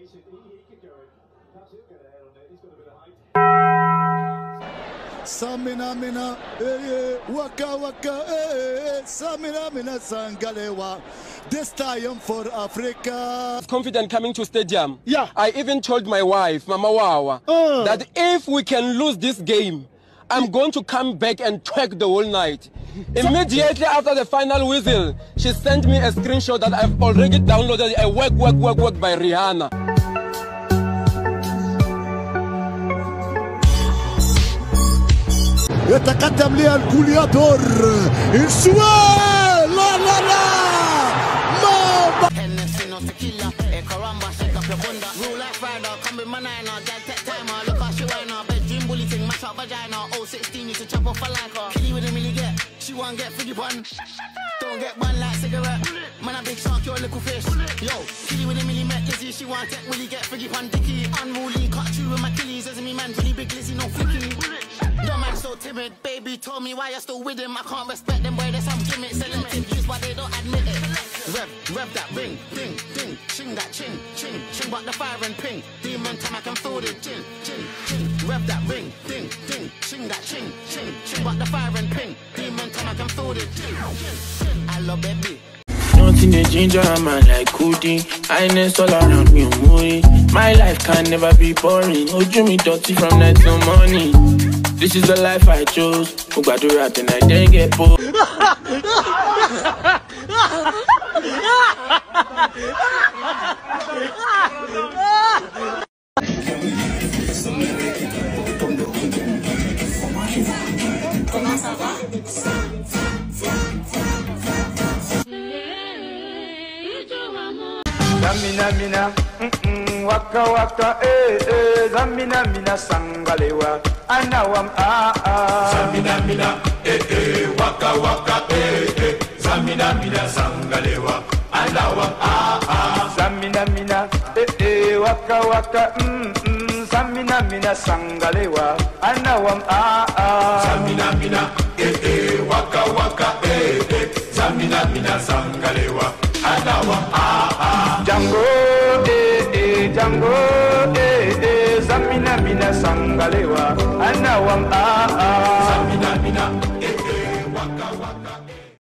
Samina mina, waka waka, Samina mina sangalewa. This time for Africa. Confident coming to stadium. Yeah. I even told my wife, Mama Wawa, that if we can lose this game, I'm going to come back and twerk the whole night. Immediately after the final whistle, she sent me a screenshot that I've already downloaded a work by Rihanna. يتقدم لي الجوليادور السؤال لا لا لا she won't get friggy bun. Don't get bun like cigarette. Man, a big shark, you're a little fish. Yo, kitty with a milli met Lizzie. She won't get really get friggy bun. Dicky, unruly, cut through with my killies. As me man, pretty big Lizzie, no flicky. Your man so timid, baby told me why you're still with him. I can't respect them, boy, there's some gimmicks. Selective use, but they don't admit it. Rev that ring, ding, ding, ching that ching, ching, ching, but the fire and ping. Demon time, I can feel it, ching, ching, ching. Rev that ring, ding, ding, ching that ching, ching, ching, but the fire and ping. Demon time, I can feel it, ching, ching. I love baby. Nothing the ginger, man, like cooking. Highness all around me, moody. My life can never be boring. Hold you me dirty from night till morning. This is the life I chose. Who got to rap and I didn't get bored. Zamina mina, waka waka, zamina mina sangalewa, anawam Zamina mina, waka waka, zamina mina sangalewa, anawam Zamina mina, waka waka, zamina mina sangalewa, anawam Zamina mina, waka waka, zamina mina sangalewa, anawam Django, Django, zamina mina sangalewa, anawam